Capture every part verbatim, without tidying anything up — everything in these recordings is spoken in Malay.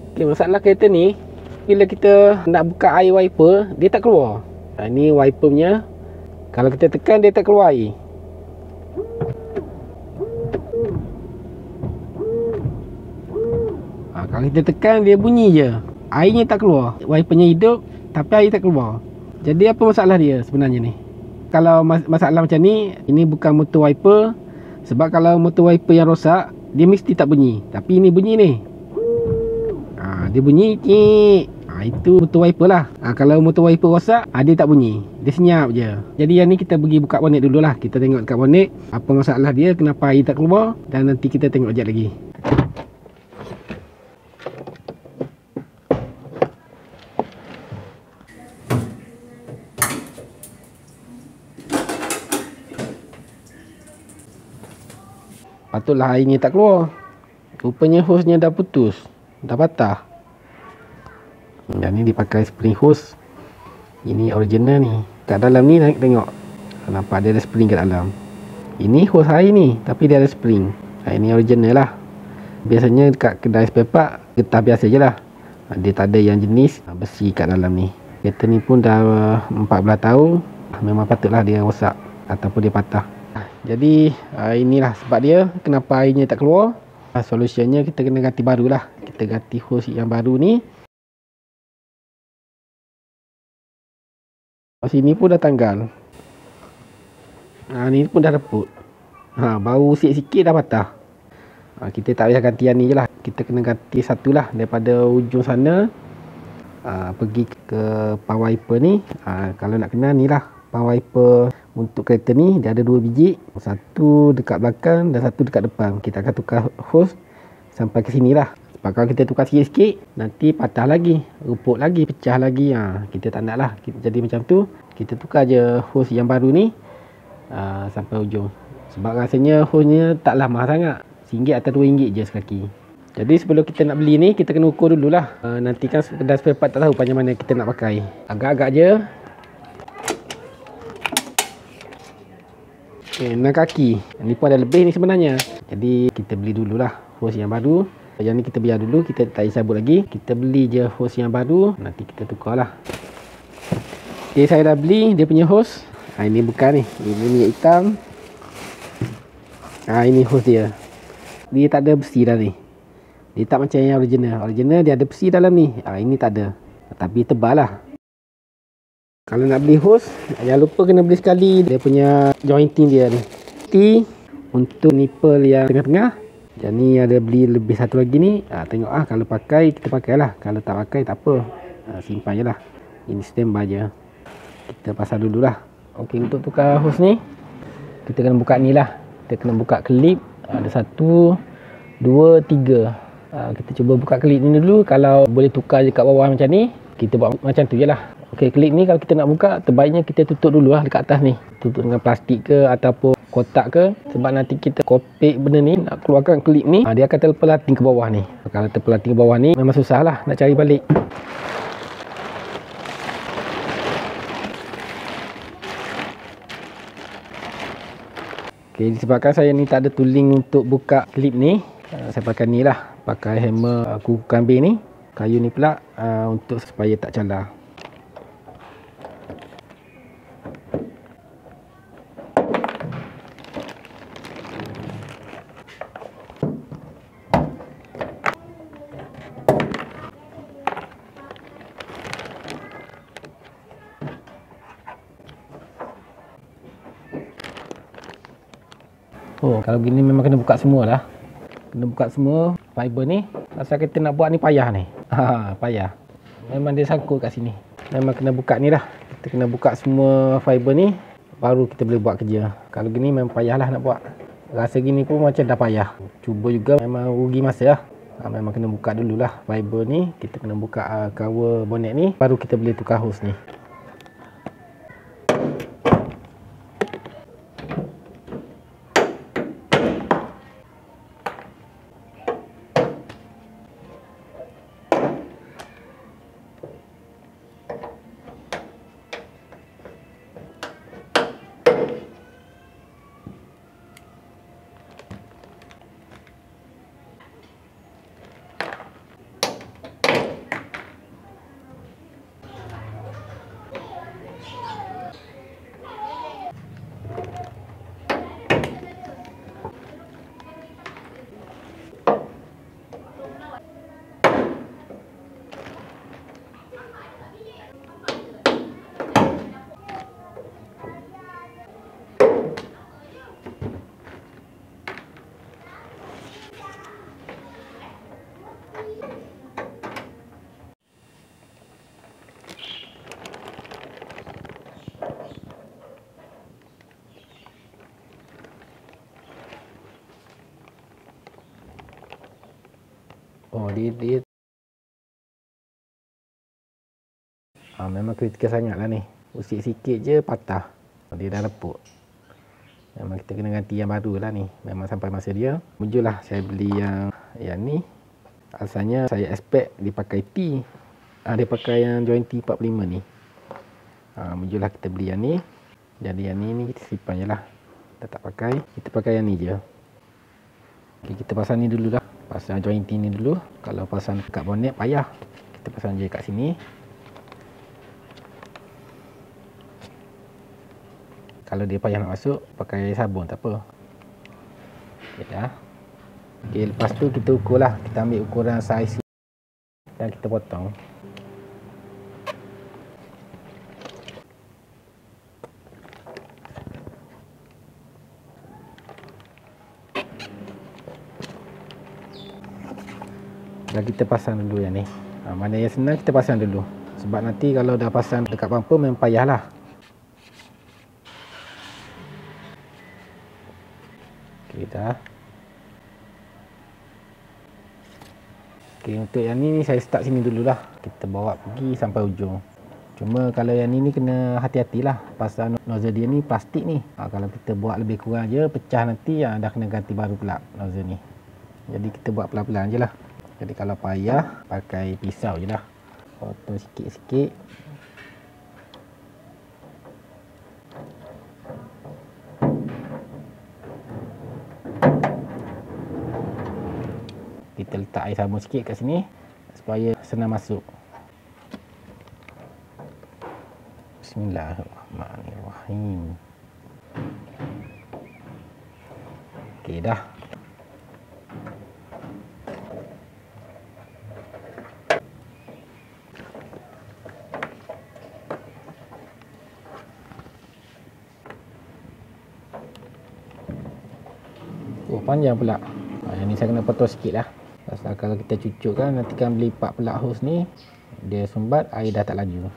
Okay, masalah kereta ni, bila kita nak buka air wiper, dia tak keluar. Ha, ini wiper punya. Kalau kita tekan, dia tak keluar air. Ha, kalau kita tekan, dia bunyi je, airnya tak keluar. Wipernya hidup tapi air tak keluar. Jadi apa masalah dia sebenarnya ni? Kalau mas masalah macam ni, ini bukan motor wiper. Sebab kalau motor wiper yang rosak, dia mesti tak bunyi. Tapi ini bunyi ni. Ha, dia bunyi cik. Ha, itu motor wiper lah. Ha, kalau motor wiper rosak, ha, dia tak bunyi. Dia senyap je. Jadi yang ni kita pergi buka bonet dulu lah. Kita tengok dekat bonet apa masalah dia, kenapa air tak keluar. Dan nanti kita tengok sekejap lagi. Patutlah airnya tak keluar. Rupanya hosnya dah putus, dah patah. Yang ni dipakai spring hose. Ini original ni. Kat dalam ni tengok, nampak dia ada spring kat dalam. Ini hose air ni, tapi dia ada spring. Ha, ini original lah. Biasanya dekat kedai spare part, getah biasa je lah. Dia tak ada yang jenis besi kat dalam ni. Kereta ni pun dah empat belas tahun. Memang patutlah dia rosak ataupun dia patah. Jadi inilah sebab dia kenapa airnya tak keluar. Solusinya kita kena ganti baru lah. Kita ganti hose yang baru ni. Sini pun dah tanggal. Ha, ni pun dah reput. Ha, baru sikit-sikit dah patah. Ha, kita tak payah ganti yang ni je lah. Kita kena ganti satu lah. Daripada ujung sana ha, pergi ke power wiper ni. Ha, kalau nak kena ni lah. Power wiper untuk kereta ni dia ada dua biji. Satu dekat belakang dan satu dekat depan. Kita akan tukar hose sampai ke sini lah. Sebab kalau kita tukar sikit-sikit, nanti patah lagi, rupuk lagi, pecah lagi. Ha, kita tak nak lah. Kita jadi macam tu. Kita tukar je hose yang baru ni uh, sampai ujung. Sebab rasanya hose-nya taklah mahal sangat. Ringgit atau dua ringgit je sekaki. Jadi sebelum kita nak beli ni, kita kena ukur dululah. Uh, nanti kan kedai spare part tak tahu macam mana kita nak pakai. Agak-agak je. Okay, enam kaki. Ni pun ada lebih ni sebenarnya. Jadi kita beli dululah hose yang baru. Yang ni kita biar dulu, kita tak payah sabut lagi. Kita beli je hose yang baru, nanti kita tukar lah. Okay, saya dah beli dia punya hose. Ha, ini bukan ni, ini minyak hitam. Ha, ini hose dia. Dia tak ada besi dah ni. Dia tak macam yang original. Original dia ada besi dalam ni. Ha, ini tak ada. Tapi tebal lah. Kalau nak beli hose, jangan lupa kena beli sekali dia punya jointing dia ni. T untuk nipple yang tengah-tengah. Yang ni ada beli lebih satu lagi ni. Ha, tengok ah, kalau pakai kita pakailah. Kalau tak pakai tak apa. Ha, simpan je lah. Ini standby je. Kita pasang dululah. Okey, untuk tukar hose ni kita kena buka ni lah. Kita kena buka klip. Ada satu, dua, tiga. Ha, kita cuba buka klip ni dulu. Kalau boleh tukar je kat bawah macam ni, kita buat macam tu je lah. Okey, klip ni kalau kita nak buka, terbaiknya kita tutup dulu lah dekat atas ni. Tutup dengan plastik ke ataupun kotak ke. Sebab nanti kita kopek benda ni, nak keluarkan klip ni, ha, dia akan terpelating ke bawah ni. Kalau terpelating ke bawah ni, memang susah lah nak cari balik. Okey, disebabkan saya ni tak ada tooling untuk buka klip ni, ha, saya pakai ni lah. Pakai hammer uh, kuku kambing ni. Kayu ni pula uh, untuk supaya tak calar. Oh, kalau gini memang kena buka semua lah. Kena buka semua fiber ni. Asal kita nak buat ni payah ni. Ha, payah. Memang dia sangkut kat sini. Memang kena buka ni lah. Kita kena buka semua fiber ni, baru kita boleh buat kerja. Kalau gini memang payah lah nak buat. Rasa gini pun macam dah payah. Cuba juga memang rugi masa lah. Ha, memang kena buka dululah fiber ni. Kita kena buka uh, cover bonnet ni, baru kita boleh tukar hose ni. Oh, dia, dia ha, memang kritikal sangat lah ni. Usik sikit je patah. Dia dah lepuk. Memang kita kena ganti yang baru lah ni. Memang sampai masa dia. Muncullah saya beli yang yang ni. Asalnya saya expect dia pakai T. Ha, dia pakai yang join T empat puluh lima ni. Ha, muncullah kita beli yang ni. Jadi yang ni, ni kita simpan je lah. Kita tak pakai. Kita pakai yang ni je. Okay, kita pasang ni dulu lah. Pasang join T ni dulu. Kalau pasang kat bonet payah. Kita pasang je kat sini. Kalau dia payah nak masuk, pakai sabun tak apa. Okay, dah. Okay, lepas tu kita ukur lah. Kita ambil ukuran saiz dan kita potong. Dan kita pasang dulu yang ni. Ha, mana yang senang kita pasang dulu. Sebab nanti kalau dah pasang dekat bumper memang payah lah. Okay, dah. Okay, untuk yang ni, ni saya start sini dululah. Kita bawa pergi sampai ujung. Cuma kalau yang ni, ni kena hati-hatilah. Pasal nozzle dia ni plastik ni. Ha, kalau kita buat lebih kurang je, pecah nanti, ya, dah kena ganti baru pula nozzle ni. Jadi kita buat pelan-pelan je lah. Jadi kalau payah, pakai pisau je lah. Potong sikit-sikit. Kita letak air sabun sikit kat sini supaya senang masuk. Bismillahirrahmanirrahim. Okey dah. Oh, panjang pula. Ha, yang ni saya kena potong sikit lah. Pasal kalau kita cucuk kan, nanti kan beli part pelak hose ni, dia sumbat, air dah tak laju.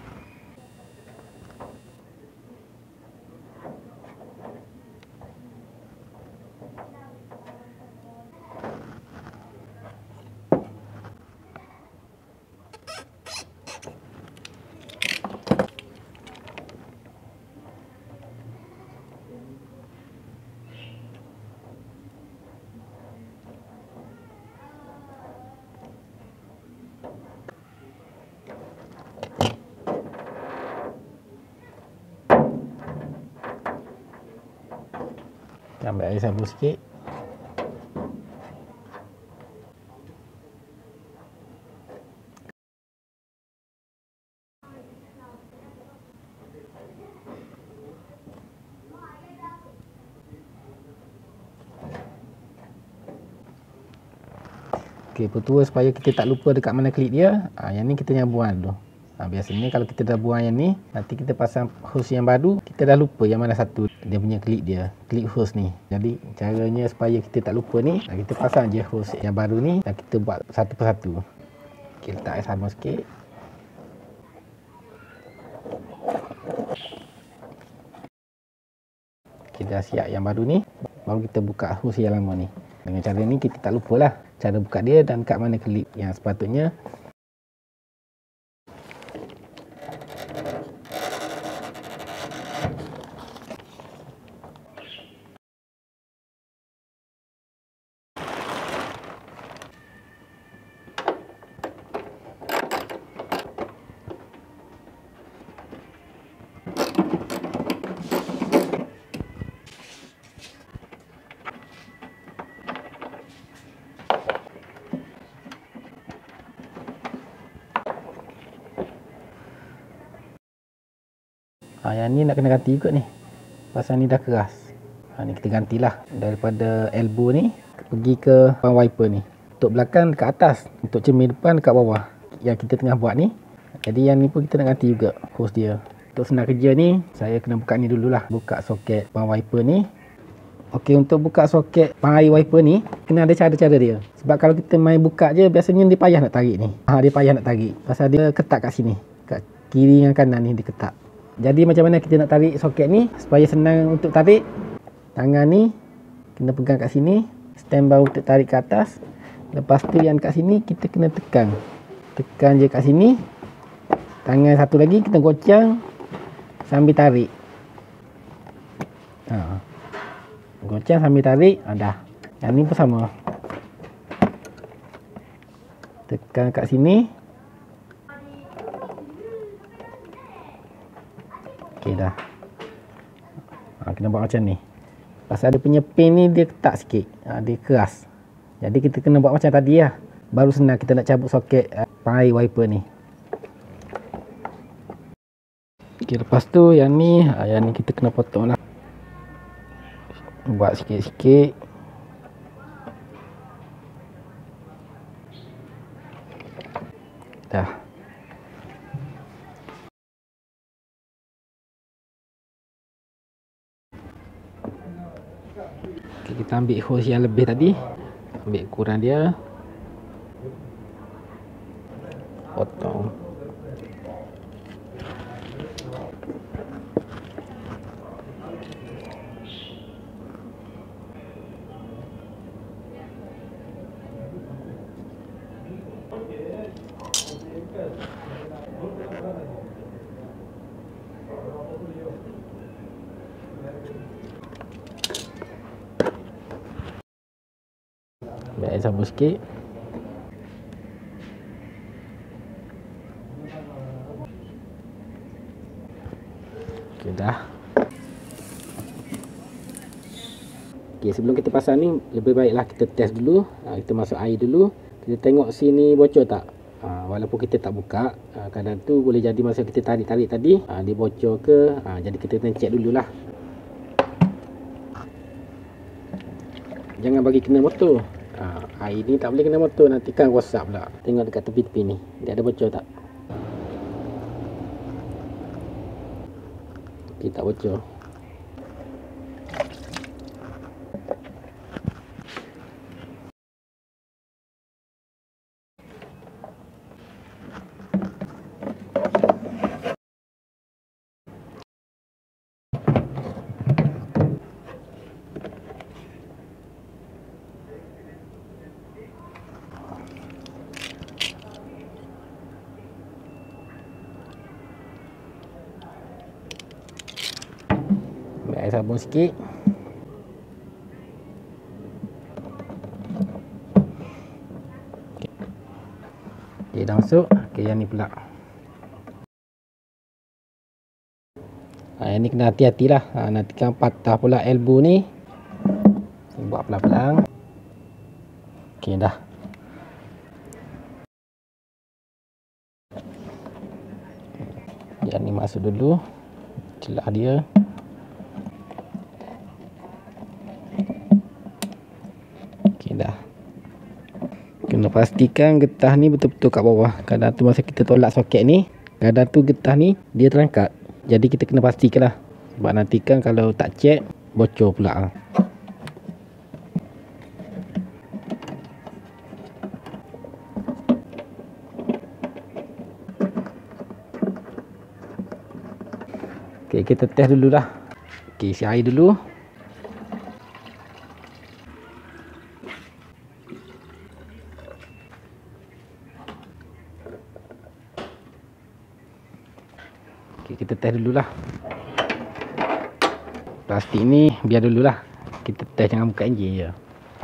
Ambil air sabun sikit. Okey, pertua supaya kita tak lupa dekat mana klip dia. Ha, yang ni kita yang buang dulu. Ha, biasanya kalau kita dah buang yang ni, nanti kita pasang hose yang baru, kita dah lupa yang mana satu dia punya klip dia, klip hose ni. Jadi caranya supaya kita tak lupa ni, kita pasang je hose yang baru ni dan kita buat satu persatu. Okey, letak air sabun sikit. Kita dah siap yang baru ni, baru kita buka hose yang lama ni. Dengan cara ni kita tak lupalah cara buka dia dan kat mana klip yang sepatutnya. Ha, yang ni nak kena ganti juga ni. Pasal ni dah keras. Ha, ni kita gantilah. Daripada elbow ni pergi ke pump wiper ni. Untuk belakang dekat atas, untuk cermin depan dekat bawah. Yang kita tengah buat ni. Jadi yang ni pun kita nak ganti juga hose dia. Untuk senang kerja ni, saya kena buka ni dululah. Buka soket pump wiper ni. Okey, untuk buka soket pump air wiper ni, kena ada cara-cara dia. Sebab kalau kita main buka je, biasanya dia payah nak tarik ni. Ha, dia payah nak tarik. Pasal dia ketat kat sini. Kat kiri dengan kanan ni dia ketat. Jadi macam mana kita nak tarik soket ni supaya senang untuk tarik? Tangan ni kena pegang kat sini, stand by untuk tarik ke atas. Lepas tu yang kat sini kita kena tekan. Tekan je kat sini. Tangan satu lagi kita goncang sambil tarik. Ha. Goncang sambil tarik, ha, dah. Yang ni pun sama. Tekan kat sini. Okey dah. Ha, kena buat macam ni. Pasal dia punya pin ni dia ketat sikit. Ha, dia keras. Jadi kita kena buat macam tadi lah. Baru senang kita nak cabut soket uh, pengair wiper ni. Okay, lepas tu yang ni, uh, yang ni kita kena potong lah. Buat sikit-sikit. Dah. Okay, kita ambil hose yang lebih tadi. Ambil ukuran dia. Potong. Ambil air sabun sikit. Okay, dah. Okay, sebelum kita pasang ni, lebih baiklah kita test dulu. Ha, kita masuk air dulu. Kita tengok sini bocor tak. Ha, walaupun kita tak buka, ha, kadang tu boleh jadi masa kita tarik-tarik tadi, ha, dia bocor ke. Ha, jadi kita kena check dululah. Jangan bagi kena motor. Ha, air ni tak boleh kena motor, nanti kan rosak pula. Tengok dekat tepi-tepi ni, dia ada bocor tak? Okay, tak bocor. Air sabun sikit. Okay. Okay, dah masuk. Okay, yang ni pula. Ha, yang ni kena hati-hati lah. Ha, nanti kan patah pula elbow ni. Buat pelan-pelan. Okay, dah. Yang ni masuk dulu. Celah dia. Dah. Kena pastikan getah ni betul-betul kat bawah. Kadang tu masa kita tolak soket ni, kadang tu getah ni dia terangkat. Jadi kita kena pastikan lah. Sebab nanti kan kalau tak check, bocor pula. Okay, kita test dululah. Okay, isi air dulu. Okay, kita test dululah. Plastik ni biar dululah. Kita test, jangan buka enjin je.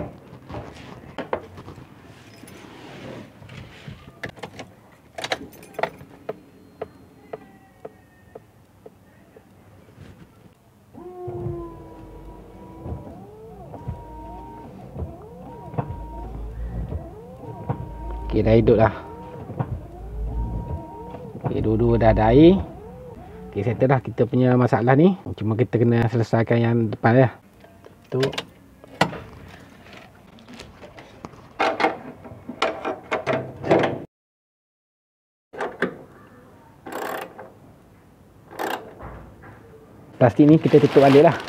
Okay, dah hidup dah. Okay, dua-dua dah ada air. Okay, settle dah kita punya masalah ni. Cuma kita kena selesaikan yang depan ya. Tu. Plastik ni kita tutup balik lah.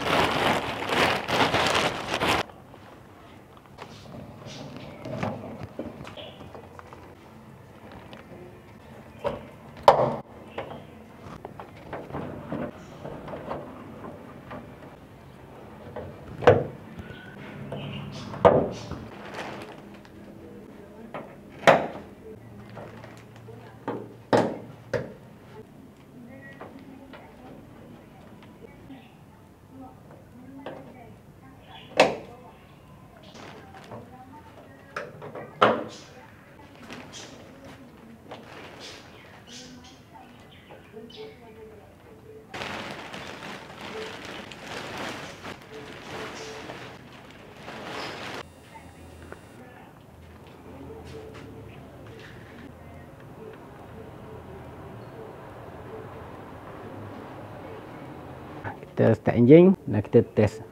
Kita start enjin dan kita test.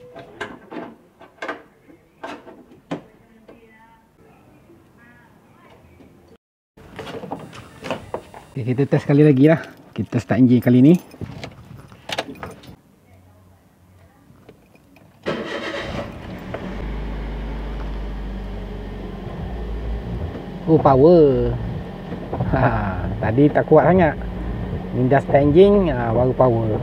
Okay, kita test sekali lagi lah. Kita start enjin kali ni. Oh, power. Ha, tadi tak kuat sangat. Ni dah start enjin, ha, baru power.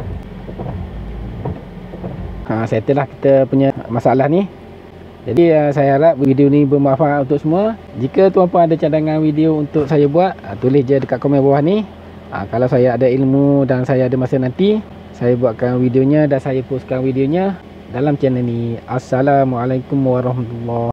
Ha, settle lah kita punya masalah ni. Jadi uh, saya harap video ni bermanfaat untuk semua. Jika tuan-puan ada cadangan video untuk saya buat, uh, tulis je dekat komen bawah ni. uh, Kalau saya ada ilmu dan saya ada masa nanti, saya buatkan videonya dan saya postkan videonya dalam channel ni. Assalamualaikum warahmatullahi wabarakatuh.